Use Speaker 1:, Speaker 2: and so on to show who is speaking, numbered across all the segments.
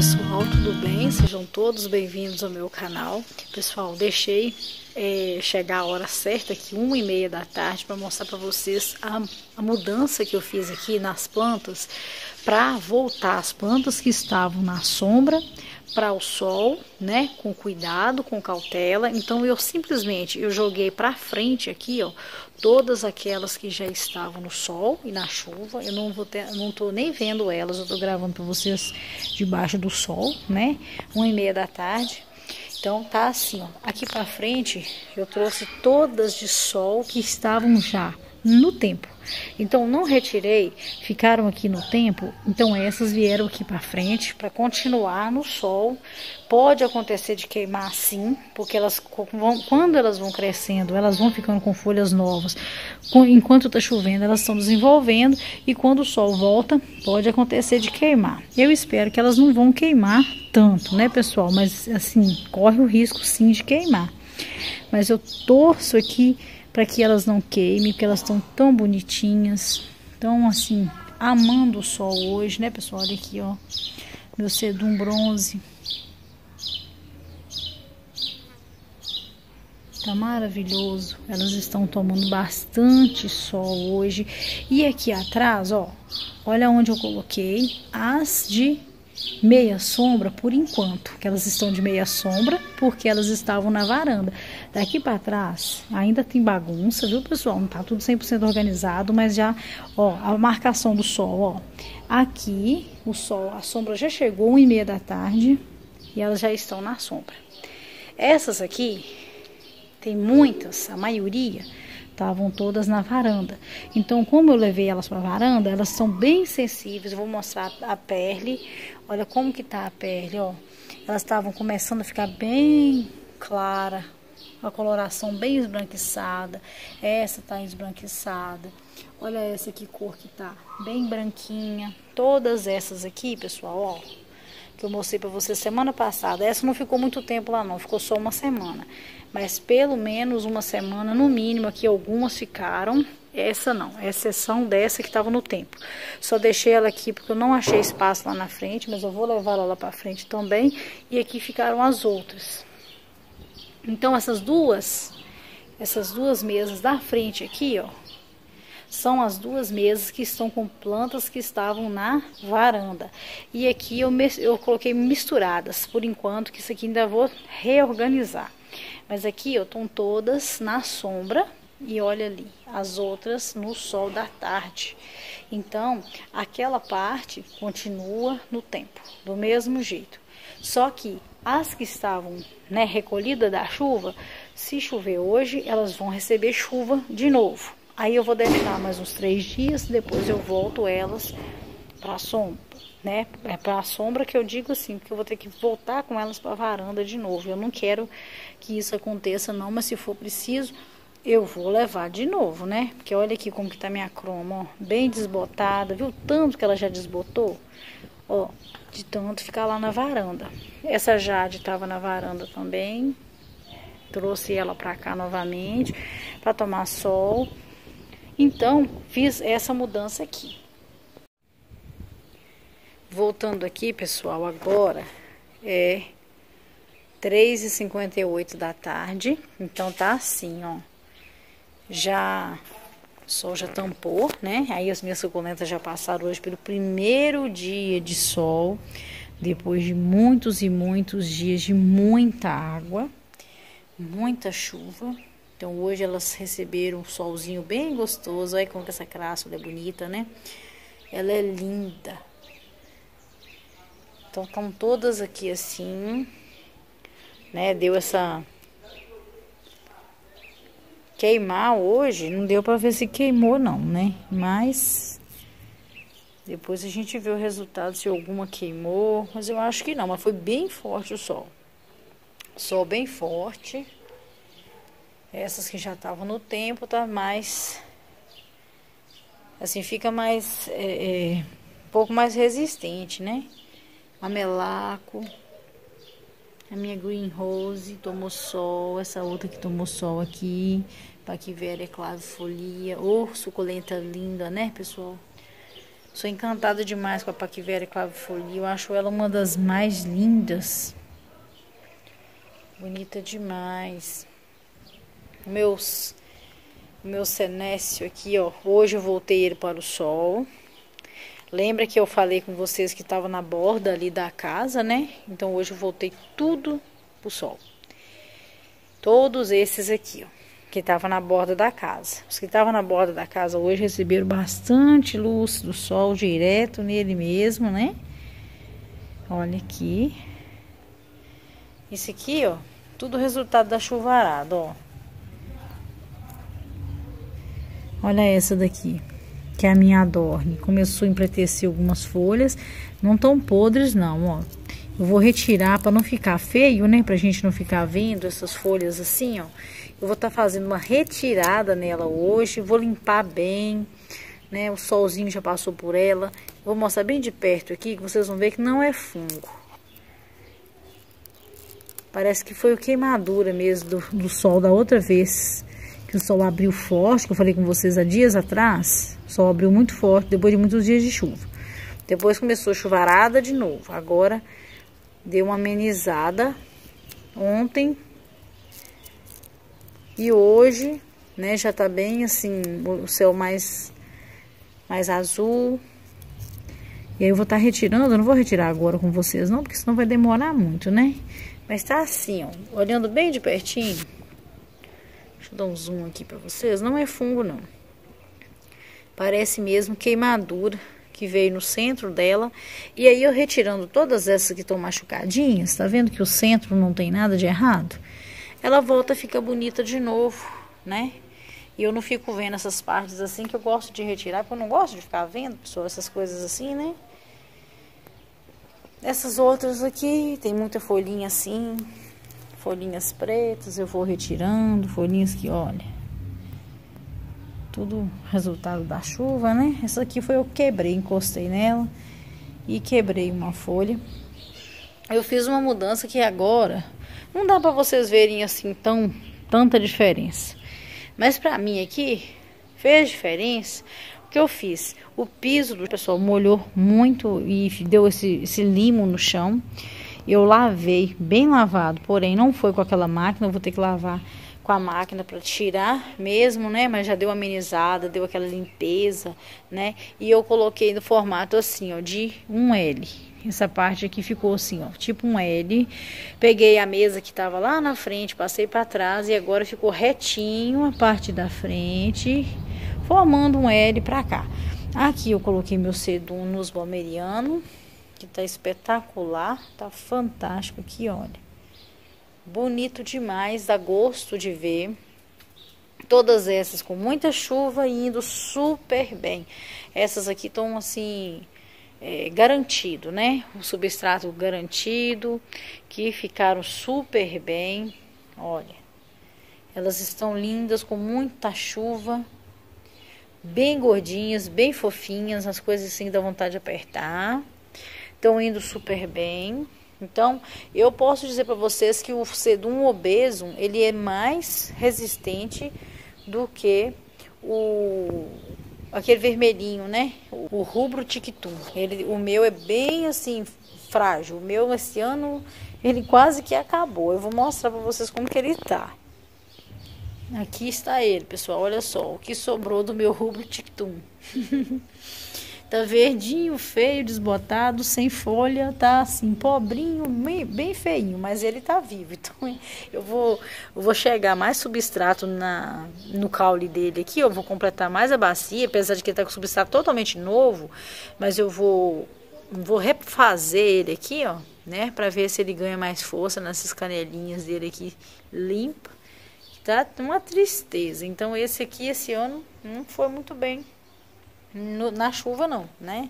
Speaker 1: pessoal, tudo bem? Sejam todos bem-vindos ao meu canal. Pessoal, deixei chegar a hora certa aqui, 1h30 da tarde, para mostrar para vocês a mudança que eu fiz aqui nas plantas, para voltar as plantas que estavam na sombra para o sol, né, com cuidado, com cautela. Então eu joguei para frente aqui, ó, todas aquelas que já estavam no sol e na chuva. Eu não tô nem vendo elas, eu tô gravando para vocês debaixo do sol, né, 1h30 da tarde. Então tá assim, ó, aqui para frente eu trouxe todas de sol que estavam já no tempo. Então não retirei, ficaram aqui no tempo. Então essas vieram aqui para frente para continuar no sol. Pode acontecer de queimar sim, porque quando elas vão crescendo, elas vão ficando com folhas novas. Enquanto tá chovendo, elas estão desenvolvendo, e quando o sol volta, pode acontecer de queimar. Eu espero que elas não vão queimar tanto, né, pessoal? Mas assim, corre o risco sim de queimar. Mas eu torço aqui para que elas não queimem, porque elas estão tão bonitinhas. Então, assim, amando o sol hoje, né, pessoal? Olha aqui, ó, meu sedum bronze. Tá maravilhoso. Elas estão tomando bastante sol hoje. E aqui atrás, ó, olha onde eu coloquei as de meia sombra por enquanto, que elas estão de meia sombra porque elas estavam na varanda. Daqui para trás ainda tem bagunça, viu, pessoal? Não tá tudo 100% organizado, mas já, ó, a marcação do sol, ó. Aqui o sol, a sombra já chegou 1h30 da tarde e elas já estão na sombra. Essas aqui tem muitas, a maioria estavam todas na varanda. Então, como eu levei elas para a varanda, elas são bem sensíveis. Eu vou mostrar a pele. Olha como que tá a pele, ó. Elas estavam começando a ficar bem clara, a coloração bem esbranquiçada. Essa tá esbranquiçada. Olha essa que cor que tá, bem branquinha. Todas essas aqui, pessoal, ó, que eu mostrei para vocês semana passada. Essa não ficou muito tempo lá não, ficou só uma semana. Mas pelo menos uma semana, no mínimo, aqui algumas ficaram. Essa não, é exceção dessa que estava no tempo. Só deixei ela aqui porque eu não achei espaço lá na frente, mas eu vou levar ela lá para frente também. E aqui ficaram as outras. Então essas duas mesas da frente aqui, ó, são as duas mesas que estão com plantas que estavam na varanda. E aqui eu coloquei misturadas, por enquanto, que isso aqui ainda vou reorganizar. Mas aqui, ó, estão todas na sombra e olha ali, as outras no sol da tarde. Então, aquela parte continua no tempo, do mesmo jeito. Só que as que estavam, né, recolhidas da chuva, se chover hoje, elas vão receber chuva de novo. Aí eu vou deixar mais uns 3 dias, depois eu volto elas para a sombra, né? É para a sombra que eu digo assim, porque eu vou ter que voltar com elas para a varanda de novo. Eu não quero que isso aconteça não, mas se for preciso, eu vou levar de novo, né? Porque olha aqui como que tá minha croma, ó, bem desbotada, viu? Tanto que ela já desbotou, ó, de tanto ficar lá na varanda. Essa Jade estava na varanda também, trouxe ela para cá novamente, para tomar sol. Então, fiz essa mudança aqui. Voltando aqui, pessoal, agora é 3h58 da tarde. Então, tá assim, ó. O sol já tampou, né? Aí as minhas suculentas já passaram hoje pelo primeiro dia de sol, depois de muitos e muitos dias de muita água, muita chuva. Então, hoje elas receberam um solzinho bem gostoso. Olha como que essa crassula é bonita, né? Ela é linda. Então, estão todas aqui assim, né? Deu essa... Queimar hoje, não deu pra ver se queimou não, né? Mas... depois a gente vê o resultado, se alguma queimou. Mas eu acho que não, mas foi bem forte o sol. Sol bem forte. Essas que já estavam no tempo, tá mais... assim, fica mais... um pouco mais resistente, né? Mamelaco. A minha Green Rose tomou sol. Essa outra que tomou sol aqui. Paquivéria clavifolia. Suculenta linda, né, pessoal? Sou encantada demais com a Paquivéria clavifolia. Eu acho ela uma das mais lindas. Bonita demais. Meu senécio aqui, ó. Hoje eu voltei ele para o sol. Lembra que eu falei com vocês que estava na borda ali da casa, né? Então hoje eu voltei tudo pro sol. Todos esses aqui, ó. Que estava na borda da casa. Os que estavam na borda da casa hoje receberam bastante luz do sol direto nele mesmo, né? Olha aqui. Isso aqui, ó, tudo resultado da chuvarada, ó. Olha essa daqui, que é a minha adorne. Começou a empletecer algumas folhas, não tão podres não, ó. Eu vou retirar para não ficar feio, né? Pra gente não ficar vendo essas folhas assim, ó. Eu vou estar fazendo uma retirada nela hoje, vou limpar bem, né? O solzinho já passou por ela. Vou mostrar bem de perto aqui, que vocês vão ver que não é fungo. Parece que foi a queimadura mesmo do sol da outra vez, que o sol abriu forte, que eu falei com vocês há dias atrás. O sol abriu muito forte, depois de muitos dias de chuva. Depois começou a chuvarada de novo. Agora deu uma amenizada ontem. E hoje, né, já tá bem assim, o céu mais azul. E aí eu vou estar retirando, eu não vou retirar agora com vocês não, porque senão vai demorar muito, né? Mas tá assim, ó, olhando bem de pertinho. Deixa eu dar um zoom aqui pra vocês. Não é fungo, não. Parece mesmo queimadura que veio no centro dela. E aí eu retirando todas essas que estão machucadinhas, tá vendo que o centro não tem nada de errado? Ela volta a ficar bonita de novo, né? E eu não fico vendo essas partes assim, que eu gosto de retirar, porque eu não gosto de ficar vendo, pessoal, essas coisas assim, né? Essas outras aqui, tem muita folhinha assim, folhinhas pretas, eu vou retirando, folhinhas que, olha, tudo resultado da chuva, né? Essa aqui foi eu que quebrei, encostei nela e quebrei uma folha. Eu fiz uma mudança que agora não dá pra vocês verem assim tanta diferença. Mas pra mim aqui fez diferença. O que eu fiz? O piso do pessoal molhou muito e deu esse limo no chão. Eu lavei, bem lavado, porém não foi com aquela máquina. Eu vou ter que lavar com a máquina para tirar mesmo, né? Mas já deu amenizada, deu aquela limpeza, né? E eu coloquei no formato assim, ó, de um L. Essa parte aqui ficou assim, ó, tipo um L. Peguei a mesa que tava lá na frente, passei para trás e agora ficou retinho a parte da frente, formando um L para cá. Aqui eu coloquei meu sedum nos bomeriano, que tá espetacular, tá fantástico aqui, olha. Bonito demais, dá gosto de ver. Todas essas com muita chuva e indo super bem. Essas aqui estão assim, garantido, né? O substrato garantido, que ficaram super bem. Olha, elas estão lindas com muita chuva. Bem gordinhas, bem fofinhas, as coisas assim dá vontade de apertar. Estão indo super bem. Então, eu posso dizer para vocês que o sedum obesum, ele é mais resistente do que aquele vermelhinho, né? O rubro tictum. O meu é bem assim, frágil. O meu esse ano, ele quase que acabou. Eu vou mostrar para vocês como que ele tá. Aqui está ele, pessoal. Olha só, o que sobrou do meu rubro tictum. Tá verdinho, feio, desbotado, sem folha, tá assim, pobrinho, bem feinho, mas ele tá vivo. Então eu vou chegar mais substrato no caule dele aqui, eu vou completar mais a bacia, apesar de que ele tá com substrato totalmente novo, mas eu vou refazer ele aqui, ó, né, pra ver se ele ganha mais força nessas canelinhas dele aqui, limpa. Tá uma tristeza. Então esse aqui, esse ano, não foi muito bem na chuva não, né?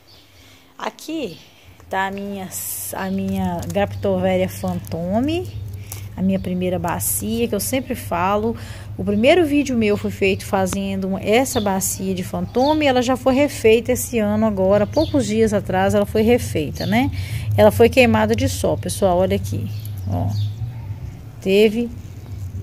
Speaker 1: Aqui tá a minha Graptoveria Fantome, a minha primeira bacia, que eu sempre falo. O primeiro vídeo meu foi feito fazendo essa bacia de Fantome, ela já foi refeita esse ano agora, poucos dias atrás ela foi refeita, né? Ela foi queimada de sol, pessoal, olha aqui, ó. Teve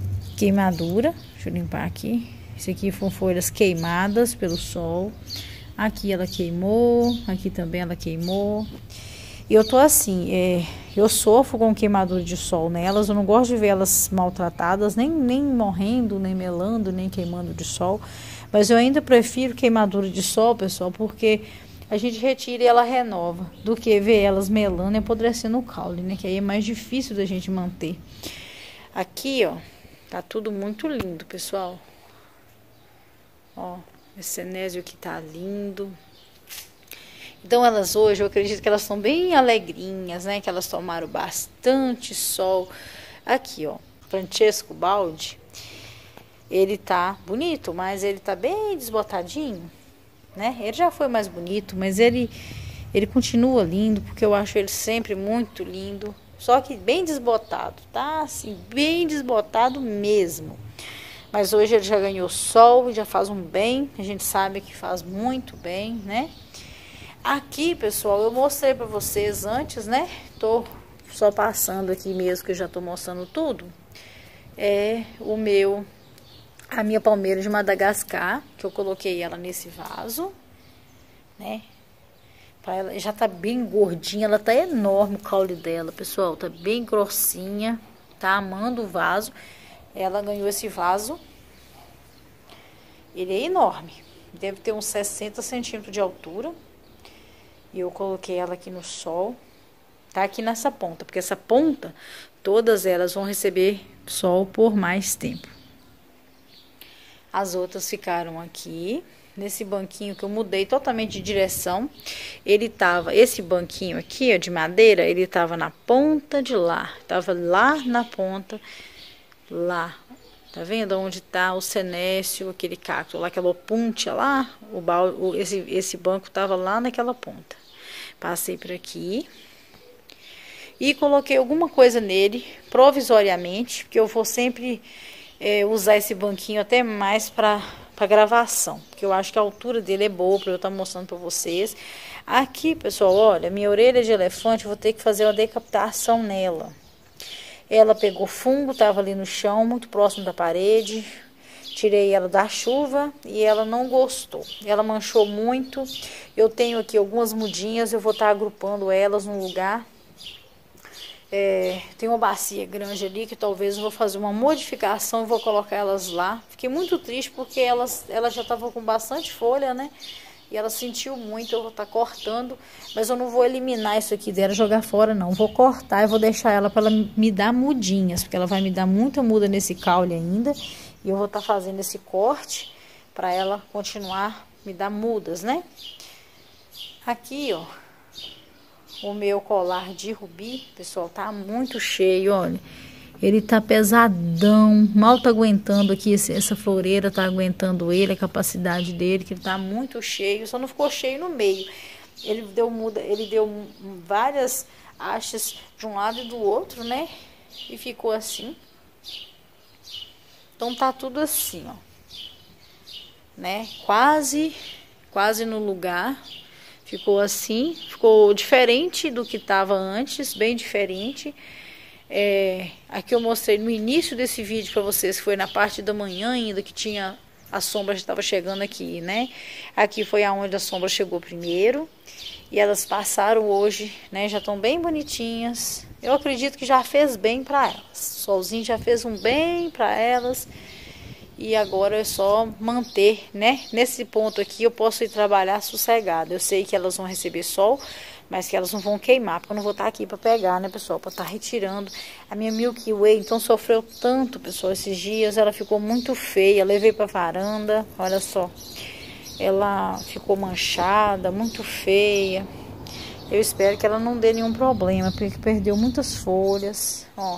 Speaker 1: queimadura, deixa eu limpar aqui. Isso aqui foram folhas queimadas pelo sol. Aqui ela queimou, aqui também ela queimou. E eu tô assim, eu sofro com queimadura de sol nelas, eu não gosto de ver elas maltratadas, nem morrendo, nem melando, nem queimando de sol. Mas eu ainda prefiro queimadura de sol, pessoal, porque a gente retira e ela renova, do que ver elas melando e apodrecendo o caule, né? Que aí é mais difícil da gente manter. Aqui, ó, tá tudo muito lindo, pessoal. Ó, esse cenésio aqui tá lindo. Então elas hoje, eu acredito que elas estão bem alegrinhas, né? Que elas tomaram bastante sol. Aqui, ó, Francesco Baldi, ele tá bonito, mas ele tá bem desbotadinho, né? Ele já foi mais bonito, mas ele continua lindo, porque eu acho ele sempre muito lindo. Só que bem desbotado, tá? Assim, bem desbotado mesmo. Mas hoje ele já ganhou sol, já faz um bem. A gente sabe que faz muito bem, né? Aqui, pessoal, eu mostrei pra vocês antes, né? Tô só passando aqui mesmo, que eu já tô mostrando tudo. É a minha palmeira de Madagascar, que eu coloquei ela nesse vaso, né? Ela já tá bem gordinha, ela tá enorme o caule dela, pessoal. Tá bem grossinha, tá amando o vaso. Ela ganhou esse vaso. Ele é enorme, deve ter uns 60 centímetros de altura. E eu coloquei ela aqui no sol. Tá aqui nessa ponta, porque essa ponta, todas elas vão receber sol por mais tempo. As outras ficaram aqui, nesse banquinho que eu mudei totalmente de direção. Esse banquinho aqui, ó, de madeira, ele tava na ponta de lá. Tava lá na ponta, lá. Tá vendo onde tá o senécio, aquele cacto lá, aquela opuntia lá? Esse banco tava lá naquela ponta. Passei por aqui. E coloquei alguma coisa nele, provisoriamente, porque eu vou sempre usar esse banquinho até mais para gravação, porque eu acho que a altura dele é boa para eu estar mostrando para vocês. Aqui, pessoal, olha, minha orelha de elefante, eu vou ter que fazer uma decapitação nela. Ela pegou fungo, estava ali no chão, muito próximo da parede. Tirei ela da chuva e ela não gostou. Ela manchou muito. Eu tenho aqui algumas mudinhas, eu vou estar agrupando elas num lugar. Tem uma bacia grande ali que talvez eu vou fazer uma modificação e vou colocar elas lá. Fiquei muito triste porque ela já estava com bastante folha, né? E ela sentiu muito, eu vou estar cortando. Mas eu não vou eliminar isso aqui dela, jogar fora não. Vou cortar e vou deixar ela para ela me dar mudinhas, porque ela vai me dar muita muda nesse caule ainda. E eu vou estar fazendo esse corte para ela continuar me dar mudas, né? Aqui, ó, o meu colar de rubi, pessoal, tá muito cheio, olha. Ele tá pesadão, mal tá aguentando aqui, essa floreira tá aguentando ele, a capacidade dele, que ele tá muito cheio, só não ficou cheio no meio. Ele deu várias hastes de um lado e do outro, né? E ficou assim. Então tá tudo assim, ó, né? Quase no lugar. Ficou assim, ficou diferente do que tava antes, bem diferente. Aqui eu mostrei no início desse vídeo para vocês, que foi na parte da manhã ainda, que tinha a sombra, já estava chegando aqui, né? Aqui foi aonde a sombra chegou primeiro. E elas passaram hoje, né? Já estão bem bonitinhas. Eu acredito que já fez bem para elas. O solzinho já fez um bem para elas. E agora é só manter, né? Nesse ponto aqui eu posso ir trabalhar sossegado. Eu sei que elas vão receber sol, mas que elas não vão queimar, porque eu não vou estar aqui para pegar, né, pessoal? Para estar retirando. A minha Milky Way, então, sofreu tanto, pessoal, esses dias. Ela ficou muito feia. Levei para varanda, olha só. Ela ficou manchada, muito feia. Eu espero que ela não dê nenhum problema, porque perdeu muitas folhas, ó.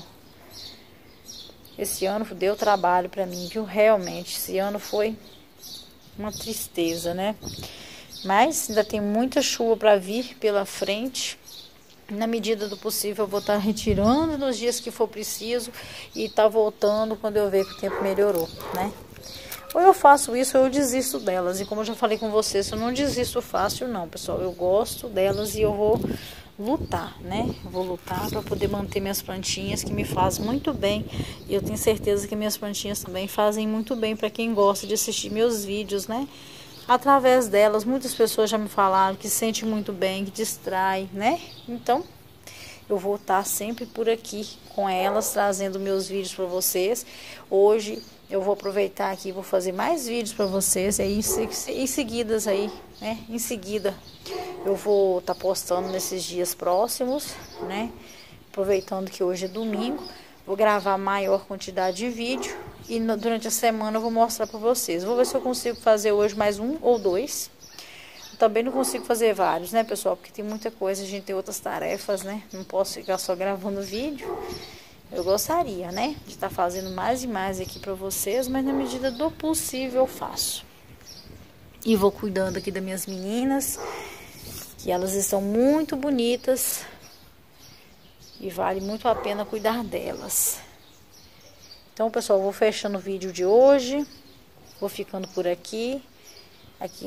Speaker 1: Esse ano deu trabalho pra mim, viu? Realmente, esse ano foi uma tristeza, né? Mas ainda tem muita chuva pra vir pela frente. Na medida do possível, eu vou estar retirando nos dias que for preciso e tá voltando quando eu ver que o tempo melhorou, né? Ou eu faço isso ou eu desisto delas. E como eu já falei com vocês, eu não desisto fácil não, pessoal. Eu gosto delas e eu vou lutar, né? Eu vou lutar para poder manter minhas plantinhas, que me fazem muito bem. E eu tenho certeza que minhas plantinhas também fazem muito bem para quem gosta de assistir meus vídeos, né? através delas, muitas pessoas já me falaram que se sente muito bem, que distrai, né? Então, eu vou estar sempre por aqui com elas, trazendo meus vídeos para vocês. Hoje eu vou aproveitar aqui, vou fazer mais vídeos para vocês. Aí em seguidas aí, né? Em seguida eu vou estar postando nesses dias próximos, né? Aproveitando que hoje é domingo, vou gravar maior quantidade de vídeo e durante a semana eu vou mostrar para vocês. Vou ver se eu consigo fazer hoje mais um ou dois. Também não consigo fazer vários, né, pessoal? Porque tem muita coisa, a gente tem outras tarefas, né? Não posso ficar só gravando vídeo. Eu gostaria, né, de estar fazendo mais e mais aqui para vocês, mas na medida do possível eu faço. E vou cuidando aqui das minhas meninas, que elas estão muito bonitas e vale muito a pena cuidar delas. Então, pessoal, vou fechando o vídeo de hoje. Vou ficando por aqui. Aqui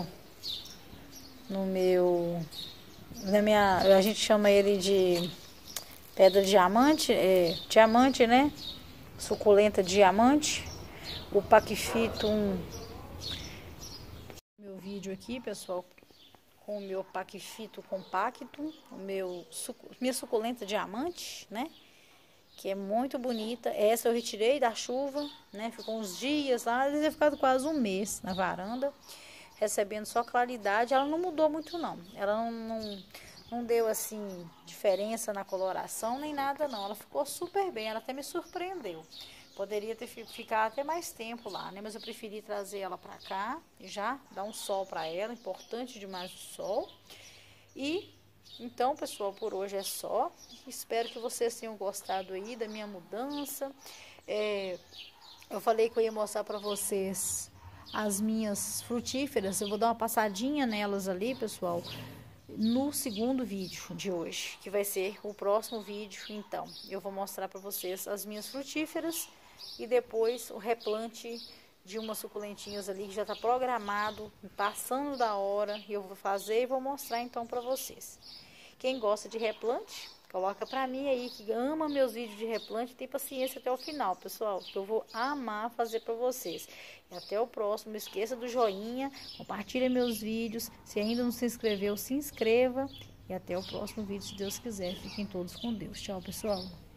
Speaker 1: a gente chama ele de pedra diamante, diamante, né? Suculenta diamante. O Paquifito, meu vídeo aqui, pessoal, com o meu Paquifito compacto, minha suculenta diamante, né? Que é muito bonita. Essa eu retirei da chuva, né? Ficou uns dias lá, deve ter ficado quase um mês na varanda, recebendo só claridade. Ela não mudou muito não, ela não deu assim diferença na coloração nem nada não, ela ficou super bem, ela até me surpreendeu. Poderia ter ficado até mais tempo lá, né? Mas eu preferi trazer ela pra cá e já dar um sol pra ela, importante demais o sol. E então, pessoal, por hoje é só. Espero que vocês tenham gostado aí da minha mudança. Eu falei que eu ia mostrar pra vocês as minhas frutíferas. Eu vou dar uma passadinha nelas ali, pessoal, no segundo vídeo de hoje, que vai ser o próximo vídeo. Então, eu vou mostrar para vocês as minhas frutíferas e depois o replante de umas suculentinhas ali que já está programado, passando da hora, e eu vou fazer e vou mostrar então para vocês. Quem gosta de replante, coloca para mim aí, que ama meus vídeos de replante, tem paciência até o final, pessoal, que eu vou amar fazer para vocês. E até o próximo, não esqueça do joinha, compartilha meus vídeos, se ainda não se inscreveu, se inscreva, e até o próximo vídeo, se Deus quiser. Fiquem todos com Deus. Tchau, pessoal.